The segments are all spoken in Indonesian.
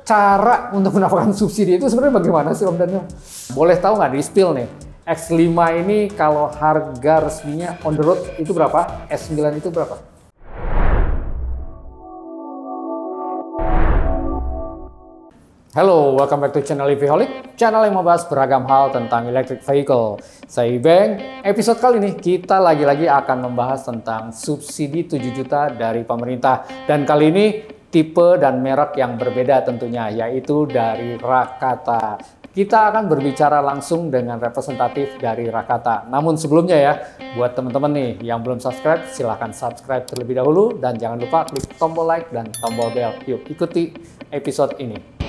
cara untuk mendapatkan subsidi itu sebenarnya bagaimana sih Om Daniel? Boleh tahu nggak di spill nih, X5 ini kalau harga resminya on the road itu berapa? S9 itu berapa? Halo, welcome back to channel EVholic, channel yang membahas beragam hal tentang electric vehicle. Saya Ibeng, episode kali ini kita lagi-lagi akan membahas tentang subsidi 7 juta dari pemerintah. Dan kali ini tipe dan merek yang berbeda tentunya, yaitu dari Rakata. Kita akan berbicara langsung dengan representatif dari Rakata. Namun sebelumnya ya, buat teman-teman nih yang belum subscribe, silahkan subscribe terlebih dahulu. Dan jangan lupa klik tombol like dan tombol bell. Yuk ikuti episode ini.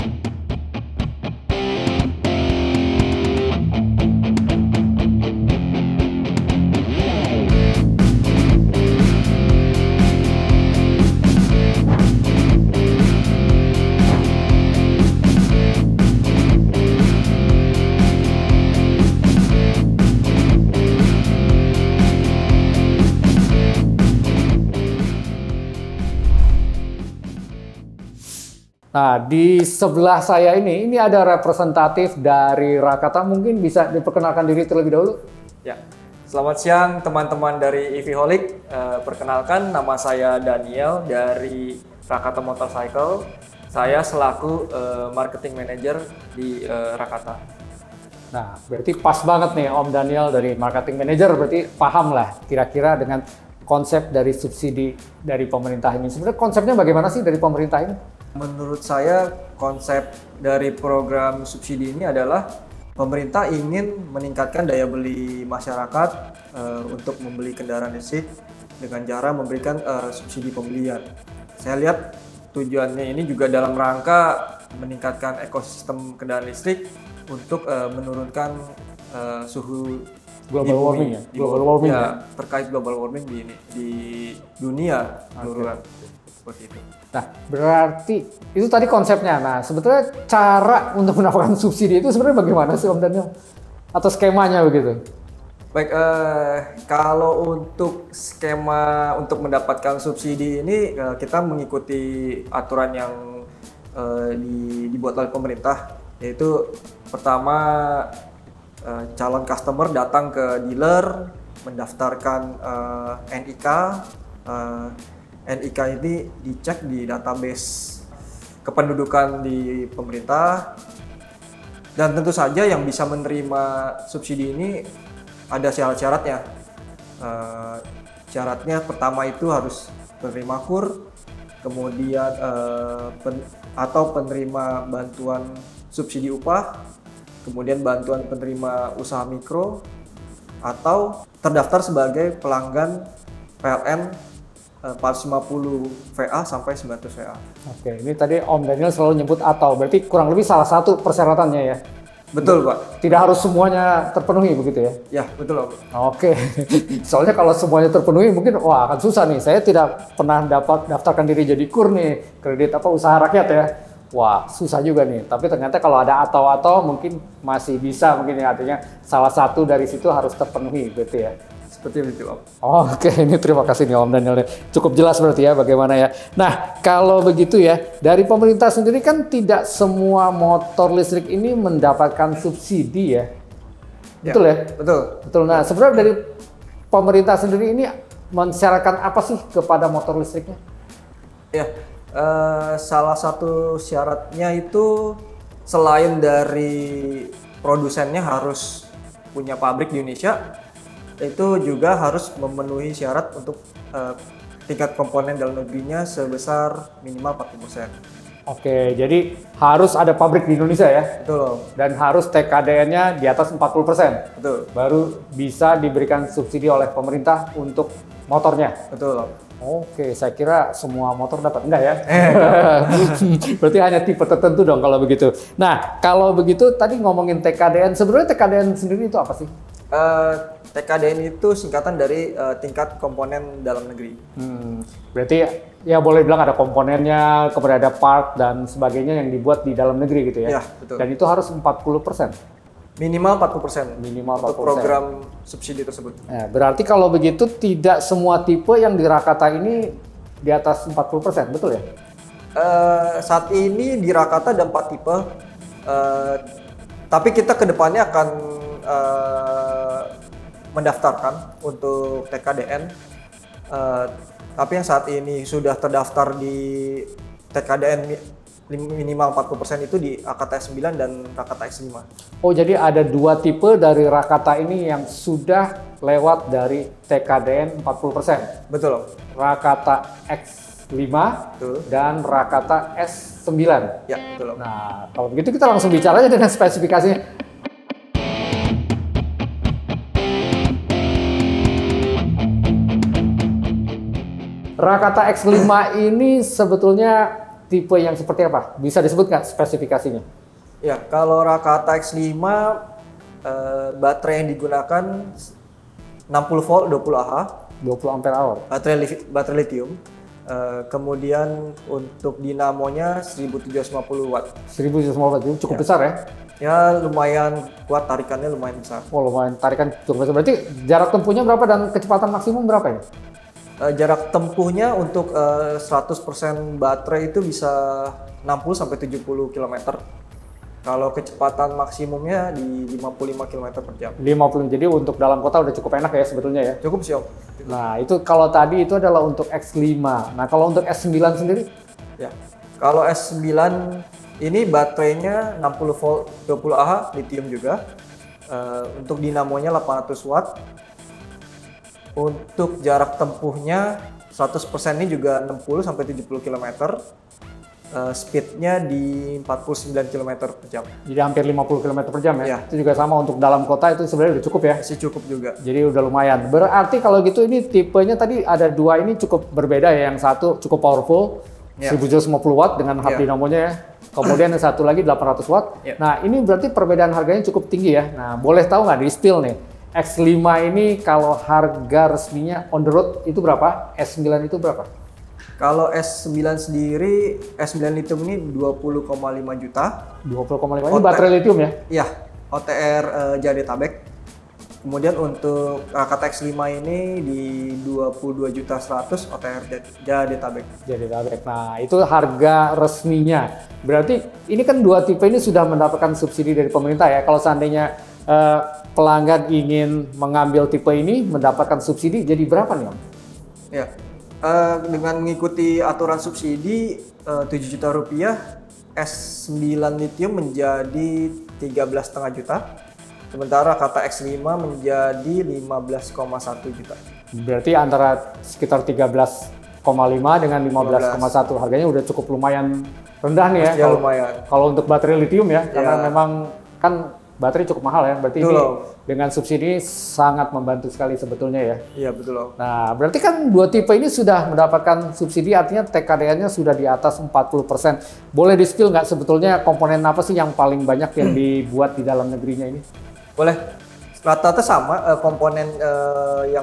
Nah, di sebelah saya ini ada representatif dari Rakata. Mungkin bisa diperkenalkan diri terlebih dahulu? Ya, selamat siang teman-teman dari EVholic. Perkenalkan, nama saya Daniel dari Rakata Motorcycle. Saya selaku marketing manager di Rakata. Nah, berarti pas banget nih Om Daniel dari marketing manager, berarti paham lah kira-kira dengan konsep dari subsidi dari pemerintah ini. Sebenarnya konsepnya bagaimana sih dari pemerintah ini? Menurut saya konsep dari program subsidi ini adalah pemerintah ingin meningkatkan daya beli masyarakat untuk membeli kendaraan listrik dengan cara memberikan subsidi pembelian. Saya lihat tujuannya ini juga dalam rangka meningkatkan ekosistem kendaraan listrik untuk menurunkan suhu global warming ya? Global warming ya? Terkait global warming di dunia keseluruhan. Seperti itu. Nah, berarti itu tadi konsepnya. Nah, sebetulnya cara untuk mendapatkan subsidi itu sebenarnya bagaimana sih Om Daniel? Atau skemanya begitu? Baik, kalau untuk skema untuk mendapatkan subsidi ini kita mengikuti aturan yang dibuat oleh pemerintah, yaitu pertama calon customer datang ke dealer, mendaftarkan NIK. NIK ini dicek di database kependudukan di pemerintah, dan tentu saja yang bisa menerima subsidi ini ada syarat-syaratnya. Syaratnya pertama itu harus penerima KUR, kemudian atau penerima bantuan subsidi upah, kemudian bantuan penerima usaha mikro, atau terdaftar sebagai pelanggan PLN 450 VA sampai 900 VA. Oke, ini tadi Om Daniel selalu nyebut atau, berarti kurang lebih salah satu persyaratannya ya? Betul Pak. Tidak harus semuanya terpenuhi begitu ya? Ya, betul Pak. Oke, soalnya kalau semuanya terpenuhi mungkin wah akan susah nih. Saya tidak pernah dapat daftarkan diri jadi KUR nih, kredit apa usaha rakyat ya. Wah, susah juga nih. Tapi ternyata kalau ada atau mungkin masih bisa, mungkin ya, artinya salah satu dari situ harus terpenuhi berarti ya. Seperti itu Om. Oke, ini terima kasih nih Om Daniel. Cukup jelas berarti ya bagaimana ya. Nah, kalau begitu ya, dari pemerintah sendiri kan tidak semua motor listrik ini mendapatkan subsidi ya. Betul ya? Betul. Betul. Nah, sebenarnya dari pemerintah sendiri ini mensyaratkan apa sih kepada motor listriknya? Ya, salah satu syaratnya itu selain dari produsennya harus punya pabrik di Indonesia, itu juga harus memenuhi syarat untuk tingkat komponen dalam negerinya sebesar minimal 40%. Oke, jadi harus ada pabrik di Indonesia ya? Betul. Dan harus TKDN-nya di atas 40%? Betul. Baru bisa diberikan subsidi oleh pemerintah untuk motornya? Betul. Oke, saya kira semua motor dapat. Enggak ya? Berarti hanya tipe tertentu dong kalau begitu. Nah, kalau begitu tadi ngomongin TKDN, sebenarnya TKDN sendiri itu apa sih? TKDN itu singkatan dari tingkat komponen dalam negeri. Berarti ya boleh bilang ada komponennya, kemudian ada part dan sebagainya yang dibuat di dalam negeri gitu ya? Ya, betul. Dan itu harus 40%? Minimal 40%. Minimal 40%. Untuk program subsidi tersebut. Nah, berarti kalau begitu tidak semua tipe yang di Rakata ini di atas 40%, betul ya? Saat ini di Rakata ada 4 tipe, tapi kita kedepannya akan mendaftarkan untuk TKDN. Tapi yang saat ini sudah terdaftar di TKDN minimal 40% itu di Rakata S9 dan Rakata S5. Oh, jadi ada 2 tipe dari Rakata ini yang sudah lewat dari TKDN 40%. Betul. Rakata X5 Betul. dan Rakata S9. Ya, betul. Nah, kalau begitu kita langsung bicara aja dengan spesifikasinya. Rakata X5 ini sebetulnya tipe yang seperti apa? Bisa disebut nggak spesifikasinya? Ya, kalau Rakata X5 baterai yang digunakan 60 volt 20 Ah, 20 ampere hour. baterai lithium. Kemudian untuk dinamonya 1750 watt. 1750 watt, itu cukup besar ya? Ya, lumayan kuat, tarikannya lumayan besar. Oh, lumayan, tarikan cukup besar. Berarti jarak tempuhnya berapa dan kecepatan maksimum berapa ini? Jarak tempuhnya untuk 100% baterai itu bisa 60-70 km. Kalau kecepatan maksimumnya di 55 km per jam. 50, jadi untuk dalam kota udah cukup enak ya sebetulnya ya? Cukup sih, Om. Nah, itu kalau tadi itu adalah untuk X5. Nah, kalau untuk S9 sendiri? Ya, kalau S9 ini baterainya 60 volt 20 Ah lithium juga. Untuk dinamonya 800 watt. Untuk jarak tempuhnya 100% ini juga 60-70 km. Speednya di 49 km per jam. Jadi hampir 50 km per jam ya? Ya. Itu juga sama untuk dalam kota itu sebenarnya udah cukup ya? Masih cukup juga. Jadi udah lumayan. Berarti kalau gitu ini tipenya tadi ada 2 ini cukup berbeda ya. Yang satu cukup powerful, Ya. 1750 watt dengan hub Ya. dinamonya ya. Kemudian yang satu lagi 800 watt. Ya. Nah, ini berarti perbedaan harganya cukup tinggi ya. Nah, boleh tahu nggak di spill nih? X5 ini kalau harga resminya on the road itu berapa? S9 itu berapa? Kalau S9 sendiri, S9 lithium ini 20,5 juta. 20,5. Ini baterai lithium ya? Ya, OTR Jadetabek. Kemudian untuk Rakata X5 ini di 22.100.000 OTR Jadetabek. Jadetabek. Nah, itu harga resminya. Berarti ini kan 2 tipe ini sudah mendapatkan subsidi dari pemerintah ya. Kalau seandainya pelanggan ingin mengambil tipe ini mendapatkan subsidi, jadi berapa nih Om? Ya, dengan mengikuti aturan subsidi 7 juta rupiah, S9 lithium menjadi 13,5 juta. Sementara Rakata X5 menjadi 15,1 juta. Berarti antara sekitar 13,5 dengan 15,1. Harganya udah cukup lumayan rendah nih ya. Ya, lumayan. Kalau untuk baterai lithium ya, karena Ya. memang kan baterai cukup mahal ya. Berarti Betul, ini Om. dengan subsidi sangat membantu sekali sebetulnya ya. Iya, betul Om. Nah, berarti kan 2 tipe ini sudah mendapatkan subsidi, artinya TKDN-nya sudah di atas 40%. Boleh di-spill nggak sebetulnya komponen apa sih yang paling banyak yang dibuat di dalam negerinya ini? Boleh. Rata-rata sama komponen yang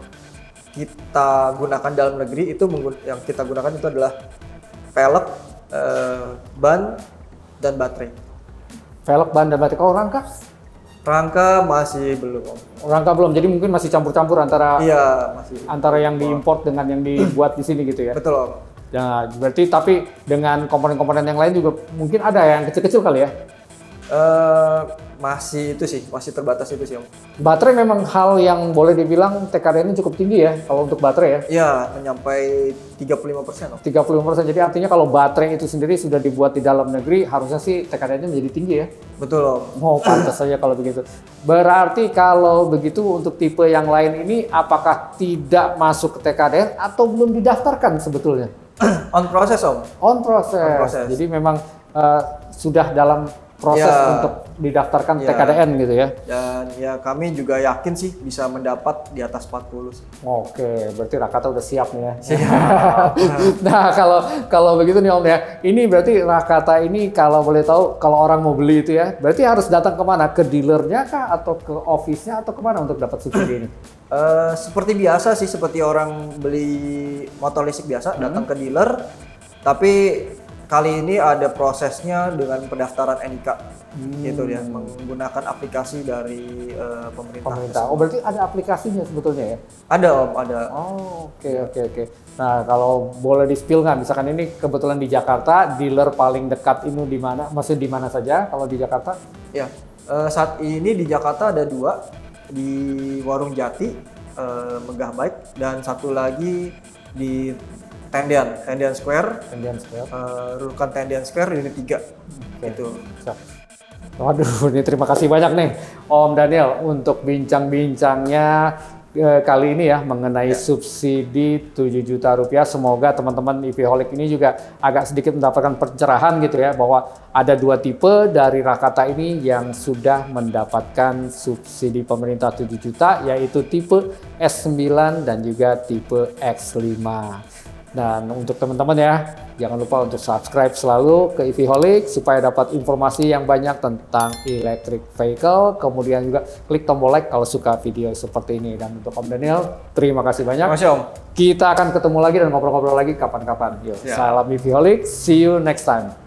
kita gunakan dalam negeri itu yang kita gunakan itu adalah pelek, ban, dan baterai. Velg, ban, dan baterai. Oh, Rangka masih belum, Om. rangka belum, jadi mungkin masih campur-campur antara Iya, masih. antara yang diimport dengan yang dibuat di sini gitu ya. Betul, Om. Ya, berarti tapi dengan komponen-komponen yang lain juga mungkin ada yang kecil-kecil kali ya. Masih itu sih, masih terbatas itu sih, Om. Baterai memang hal yang boleh dibilang TKDN-nya cukup tinggi ya kalau untuk baterai ya. Iya, menyampai 35%, Om. 35%. Jadi artinya kalau baterai itu sendiri sudah dibuat di dalam negeri, harusnya sih TKDN-nya menjadi tinggi ya. Betul, Om. Oh, pantas saja kalau begitu. Berarti kalau begitu untuk tipe yang lain ini apakah tidak masuk ke TKDN atau belum didaftarkan sebetulnya? On proses, Om. On proses. On proses. Jadi memang sudah dalam proses Ya. untuk didaftarkan Ya. TKDN gitu ya. Dan ya kami juga yakin sih bisa mendapat di atas 40 sih. Oke, berarti Rakata udah siap nih ya. Nah, kalau begitu nih Om ya, ini berarti Rakata ini kalau boleh tahu kalau orang mau beli itu ya, berarti harus datang kemana? Ke dealernya kah atau ke office-nya atau kemana untuk dapat subsidi ini? Seperti biasa sih, seperti orang beli motor listrik biasa, datang ke dealer. Tapi kali ini ada prosesnya dengan pendaftaran NIK gitu ya, menggunakan aplikasi dari pemerintah. Oh, berarti ada aplikasinya sebetulnya ya? Ada Om, ada. Oh, oke. Nah, kalau boleh di-spill nggak, misalkan ini kebetulan di Jakarta, dealer paling dekat ini di mana? Maksudnya di mana saja kalau di Jakarta? Ya, saat ini di Jakarta ada 2, di Warung Jati, Megah Bike, dan satu lagi di Tendian Square, Rukan Tendian Square unit 3. Gitu. Siap. Waduh, ini terima kasih banyak nih Om Daniel untuk bincang-bincangnya kali ini ya mengenai subsidi 7 juta rupiah. Semoga teman-teman EVholic ini juga agak sedikit mendapatkan pencerahan gitu ya, bahwa ada 2 tipe dari Rakata ini yang sudah mendapatkan subsidi pemerintah 7 juta, yaitu tipe S9 dan juga tipe X5. Dan untuk teman-teman ya, jangan lupa untuk subscribe selalu ke EVholic supaya dapat informasi yang banyak tentang electric vehicle. Kemudian juga klik tombol like kalau suka video seperti ini. Dan untuk Om Daniel, terima kasih banyak. Terima kasih Om. Kita akan ketemu lagi dan ngobrol-ngobrol lagi kapan-kapan. Yuk, salam EVholic, see you next time.